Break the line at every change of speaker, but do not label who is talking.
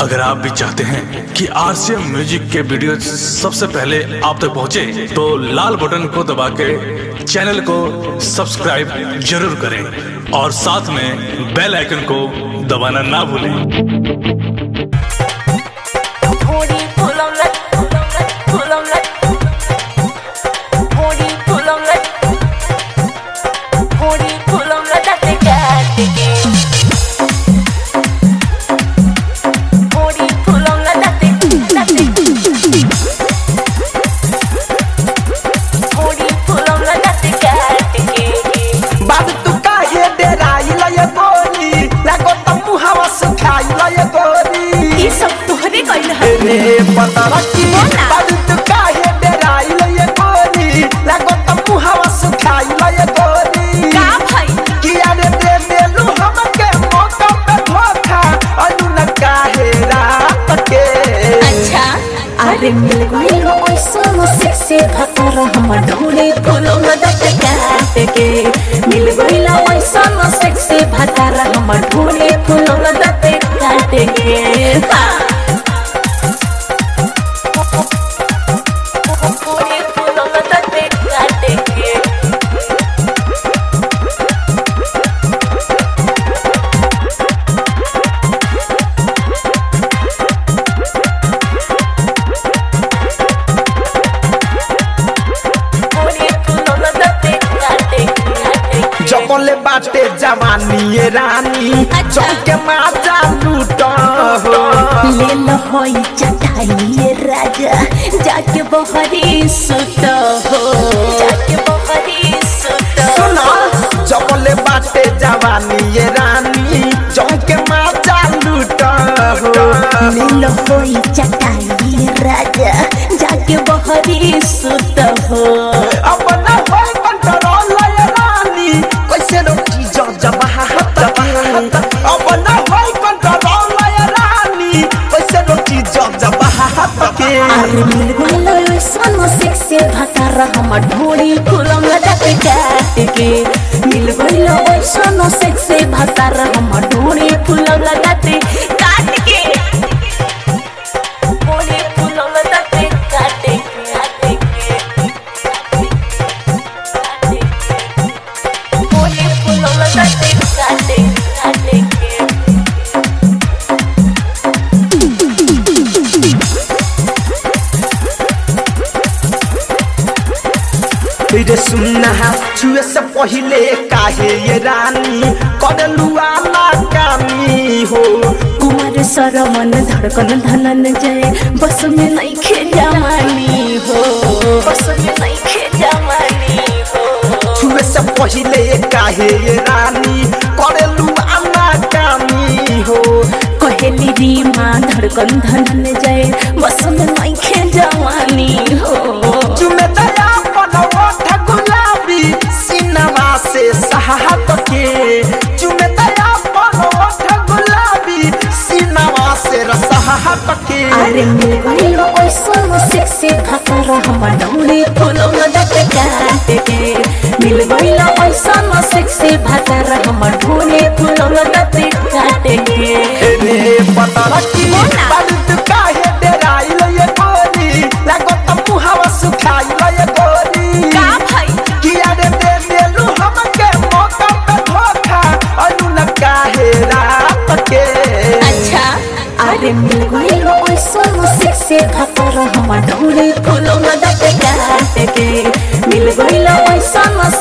अगर आप भी चाहते हैं कि आरसीएम म्यूजिक के वीडियो सबसे पहले आप तक पहुंचे, तो लाल बटन को दबा के चैनल को सब्सक्राइब जरूर करें और साथ में बेल आइकन को दबाना ना भूलें।
अरे मिल गइल ओइसन सेक्सी भतर हम ढूंढे फूलों में दत काट के। मिल गइल ओइसन सेक्सी भतर हम ढूंढे फूलों में दत काट के।
जबले बाटे जवानी ये रानी चौके माजा लूट हो।
ले लो होई चटाई ये राजा जाके बहरी सुत हो, जाके बहरी सुत।
सुना जबले बाटे जवानी ये रानी चौके माजा लूट हो।
ले लो होई चटाई ये राजा जाके बहरी सुत हो।
अब ना होई कंट्रोल ये रानी कैसे रोकी जो जवाहत अब ना होई कंट्रोल ये रानी कैसे रोकी जो जवाहत के।
अरे मिल गइल ओइसन सेक्सी भतर हम ढूंढी फूलों में दत काट के। मिल गइल ओइसन सेक्सी भतर हम ढूंढी फूलों में दत काट के।
रे सुनना छुए से पहले काहे ये रानी करलुआ ना कामी हो।
कुमार सरमन धड़कन धनन जय बस में नहीं खे जवानी हो, बस में नहीं खे जवानी हो।
छुए से पहले काहे ये रानी करलुआ ना कामी हो।
कहेली री माँ धड़कन धनन जय बस में नहीं खे जवानी हो।
चुमे दया पनवठ गुलाबी सीनवा से सहात के। चुमे दया पनवठ गुलाबी सीनवा से रसहात के।
अरे मिल गइल ओइसन सेक्सी भतर हम ढूंढे फूलों में दत काट के। मिल गइल ओइसन सेक्सी भतर हम ढूंढे फूलों में दत काट के।
रे पता रखी बारूद काहे डेराइल ये गोरी लागत मुहावा सुखाइल ये गोरी।
का भाई
किया रे दे देलू हमके मौका पे धोखा अनु न काहे रात के।
अच्छा अरे मिल गइल ओइसन सेक्सी भतर हम ढूंढे फूलों में दत काट के। मिल गइल ओइसन